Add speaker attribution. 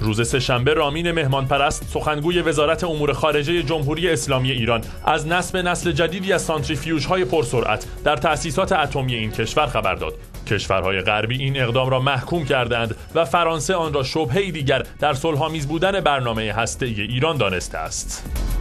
Speaker 1: روز سه‌شنبه رامین مهمانپرست سخنگوی وزارت امور خارجه جمهوری اسلامی ایران از نصب نسل جدیدی از سانتریفیوژهای پرسرعت در تأسیسات اتمی این کشور خبر داد. کشورهای غربی این اقدام را محکوم کردند و فرانسه آن را شبهه‌ای دیگر در صلح‌آمیز بودن برنامه هسته‌ای ایران دانسته است.